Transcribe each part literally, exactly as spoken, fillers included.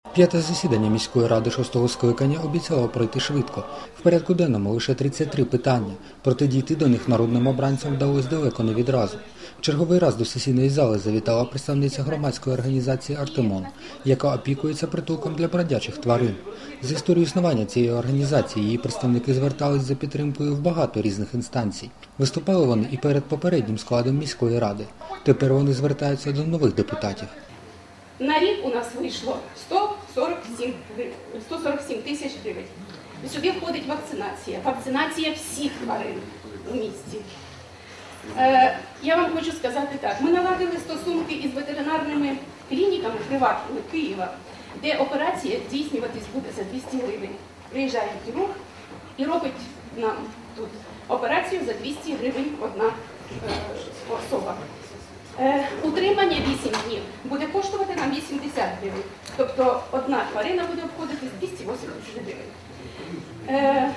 П'яте засідання міської ради шостого скликання обіцяло пройти швидко. В порядку денному лише тридцять три питання, проте дійти до них народним обранцям вдалося далеко не відразу. Черговий раз до сесійної зали завітала представниця громадської організації «Артемон», яка опікується притулком для бродячих тварин. З історією існування цієї організації її представники звертались за підтримкою в багато різних інстанцій. Виступали вони і перед попереднім складом міської ради. Тепер вони звертаються до нових депутатів. На рік у нас вийшло сто сорок сім тисяч гривень. Сюди входить вакцинація. Вакцинація всіх тварин у місті. Е, я вам хочу сказати так. Ми наладили стосунки із ветеринарними клініками приватними Києва, де операція здійснюватись буде за двісті гривень. Приїжджає хірург і робить нам тут операцію за двісті гривень одна е, особа. Е, утримання вісім днів буде коштувати нам вісімдесят гривень. Тобто одна тварина буде обходити двісті вісімдесят гривень. Е,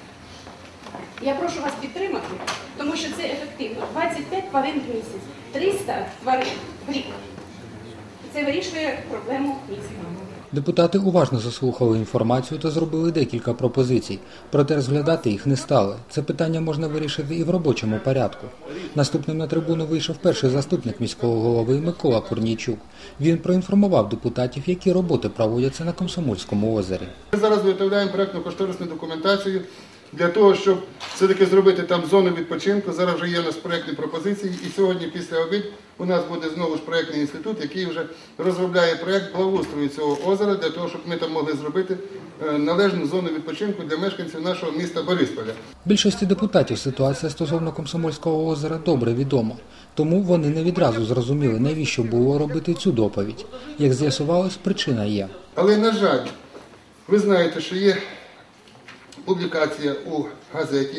я прошу вас підтримати, тому що це ефективно. двадцять п'ять тварин в місяць, триста тварин в рік. Це вирішує проблему міста. Депутати уважно заслухали інформацію та зробили декілька пропозицій, проте розглядати їх не стали. Це питання можна вирішити і в робочому порядку. Наступним на трибуну вийшов перший заступник міського голови Микола Корнійчук. Він проінформував депутатів, які роботи проводяться на Комсомольському озері. Ми зараз виготовляємо проєктно-кошторисну документацію для того, щоб все-таки зробити там зону відпочинку. Зараз вже є у нас проєктні пропозиції, і сьогодні після обід у нас буде знову ж проєктний інститут, який вже розробляє проєкт благоустрою цього озера, для того, щоб ми там могли зробити належну зону відпочинку для мешканців нашого міста Борисполя. Більшості депутатів ситуація стосовно Комсомольського озера добре відома, тому вони не відразу зрозуміли, навіщо було робити цю доповідь. Як з'ясувалось, причина є. Але, на жаль, ви знаєте, що є публікація у газеті,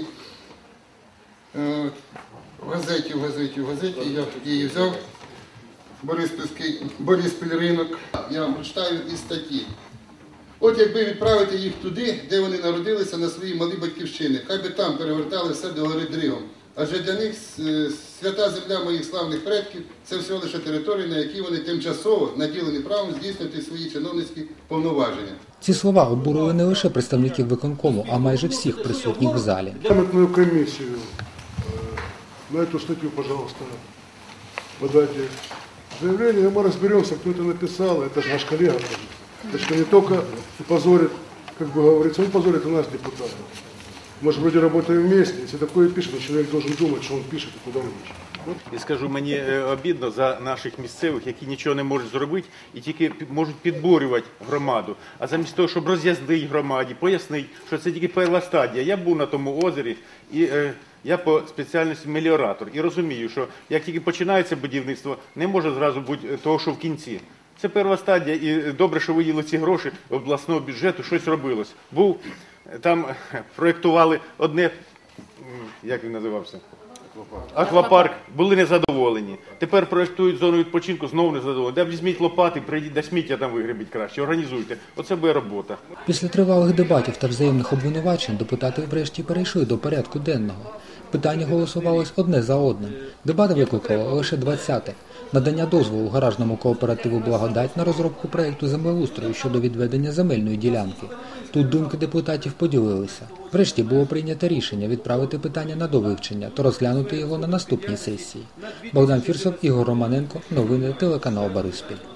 в газеті, в газеті, в газеті, я її взяв, Бориспільський, Бориспіль ринок, я вам прочитаю із статті. От якби відправити їх туди, де вони народилися на своїй малій батьківщині, хай би там перевертали все до гори дригом. Адже для них свята земля моїх славних предків – це всього лише територія, на якій вони тимчасово наділені правом здійснювати свої чиновницькі повноваження. Ці слова обурили не лише представників виконкому, а майже всіх присутніх в залі. Пам'ятну комісію на цю статтю, пожалуйста, подайте заявление, мы разберемся, кто это написал, это же наш коллега. Это что не только позорит, как бы говорится, он позорит и нас, депутатов. Мы же вроде работаем вместе, если такое пишет, то человек должен думать, що він пише і куди він пише. І скажу, мені обідно за наших місцевих, які нічого не можуть зробити і тільки можуть підбурювати громаду. А замість того, щоб роз'яснити громаді, пояснити, що це тільки перша стадія. Я був на тому озері і е, я по спеціальності меліоратор. І розумію, що як тільки починається будівництво, не може зразу бути того, що в кінці. Це перша стадія і добре, що виділили ці гроші обласного бюджету, щось робилось. Був, там проєктували одне, як він називався? Аквапарк, були незадоволені. Тепер проєктують зону відпочинку, знову незадоволені. Де візьміть лопати, прийдіть, де сміття там вигребіть краще, організуйте. Оце буде робота. Після тривалих дебатів та взаємних обвинувачень депутати врешті перейшли до порядку денного. Питання голосувалось одне за одним. Дебати викликало лише двадцяте. Надання дозволу гаражному кооперативу «Благодать» на розробку проєкту землеустрою щодо відведення земельної ділянки. Тут думки депутатів поділилися. Врешті було прийнято рішення відправити питання на довивчення та розглянути його на наступній сесії. Богдан Фірсов, Ігор Романенко. Новини телеканал Бориспіль.